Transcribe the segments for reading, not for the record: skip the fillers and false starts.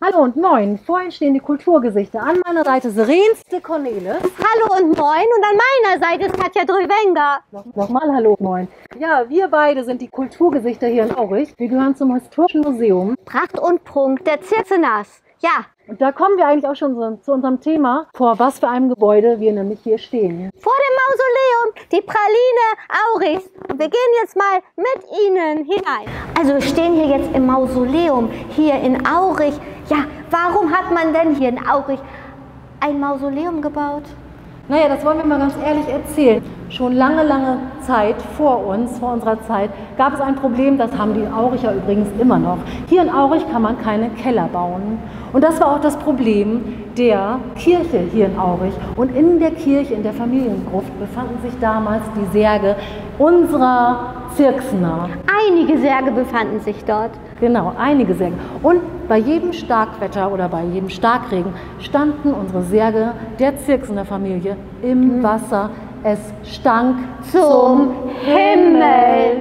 Hallo und moin, vorhin stehen die Kulturgesichter. An meiner Seite ist Renste Cornelis. Hallo und moin und an meiner Seite ist Katja Drüwenger. Nochmal hallo und moin. Ja, wir beide sind die Kulturgesichter hier in Aurich. Wir gehören zum Historischen Museum. Pracht und Prunk der Zirzenas. Ja. Und da kommen wir eigentlich auch schon zu unserem Thema, vor was für einem Gebäude wir nämlich hier stehen. Vor dem Mausoleum, die Praline Aurichs. Und wir gehen jetzt mal mit Ihnen hinein. Also wir stehen hier jetzt im Mausoleum, hier in Aurich. Ja, warum hat man denn hier in Aurich ein Mausoleum gebaut? Naja, das wollen wir mal ganz ehrlich erzählen. Schon lange, lange Zeit vor uns, vor unserer Zeit, gab es ein Problem, das haben die Auricher übrigens immer noch. Hier in Aurich kann man keine Keller bauen. Und das war auch das Problem der Kirche hier in Aurich. Und in der Kirche, in der Familiengruft, befanden sich damals die Särge unserer Zirksner. Einige Särge befanden sich dort. Genau, einige Särge. Und bei jedem Starkwetter oder bei jedem Starkregen standen unsere Särge der Zirksner Familie im Wasser. Es stank zum Himmel.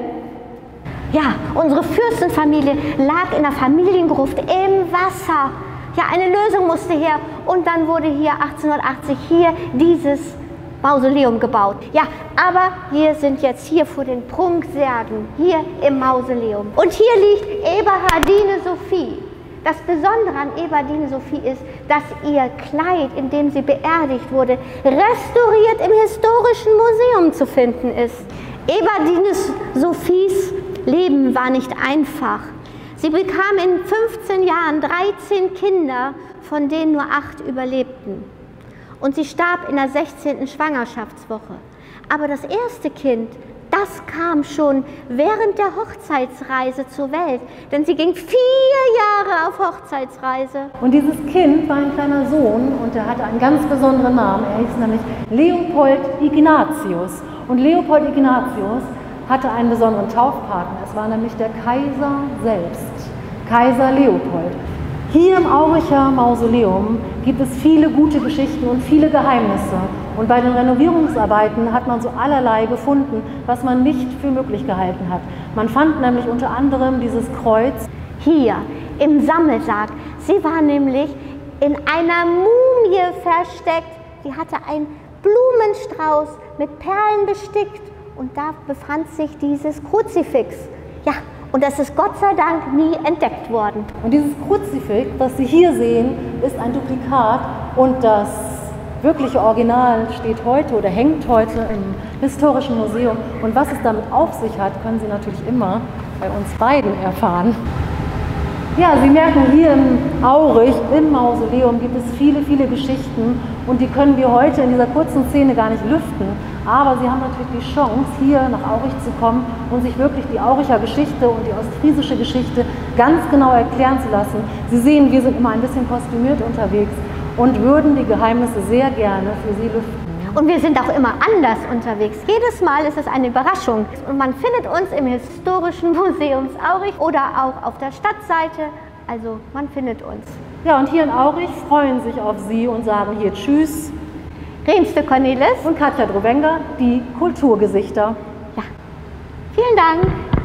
Ja, unsere Fürstenfamilie lag in der Familiengruft im Wasser. Ja, eine Lösung musste her und dann wurde hier 1880 hier dieses Mausoleum gebaut. Ja, aber wir sind jetzt hier vor den Prunksärgen, hier im Mausoleum. Und hier liegt Eberhardine Sophie. Das Besondere an Eberhardine Sophie ist, dass ihr Kleid, in dem sie beerdigt wurde, restauriert im Historischen Museum zu finden ist. Eberhardine Sophies Leben war nicht einfach. Sie bekam in 15 Jahren 13 Kinder, von denen nur 8 überlebten. Und sie starb in der 16. Schwangerschaftswoche. Aber das erste Kind, das kam schon während der Hochzeitsreise zur Welt. Denn sie ging 4 Jahre auf Hochzeitsreise. Und dieses Kind war ein kleiner Sohn und er hatte einen ganz besonderen Namen. Er hieß nämlich Leopold Ignatius. Und Leopold Ignatius hatte einen besonderen Taufpaten. Es war nämlich der Kaiser selbst, Kaiser Leopold. Hier im Auricher Mausoleum gibt es viele gute Geschichten und viele Geheimnisse. Und bei den Renovierungsarbeiten hat man so allerlei gefunden, was man nicht für möglich gehalten hat. Man fand nämlich unter anderem dieses Kreuz hier im Sammelsarg. Sie war nämlich in einer Mumie versteckt. Die hatte einen Blumenstrauß mit Perlen bestickt. Und da befand sich dieses Kruzifix. Ja, und das ist Gott sei Dank nie entdeckt worden. Und dieses Kruzifix, das Sie hier sehen, ist ein Duplikat und das wirkliche Original steht heute oder hängt heute im Historischen Museum. Und was es damit auf sich hat, können Sie natürlich immer bei uns beiden erfahren. Ja, Sie merken, hier im Aurich, im Mausoleum, gibt es viele, viele Geschichten und die können wir heute in dieser kurzen Szene gar nicht lüften. Aber Sie haben natürlich die Chance, hier nach Aurich zu kommen und sich wirklich die Auricher Geschichte und die ostfriesische Geschichte ganz genau erklären zu lassen. Sie sehen, wir sind immer ein bisschen kostümiert unterwegs und würden die Geheimnisse sehr gerne für Sie lüften. Und wir sind auch immer anders unterwegs. Jedes Mal ist es eine Überraschung. Und man findet uns im Historischen Museum Aurich oder auch auf der Stadtseite. Also man findet uns. Ja, und hier in Aurich freuen sich auf Sie und sagen hier Tschüss. Renste Cornelis und Katja Drüwenger, die Kulturgesichter. Ja, vielen Dank.